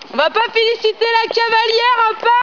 On va pas féliciter la cavalière un peu?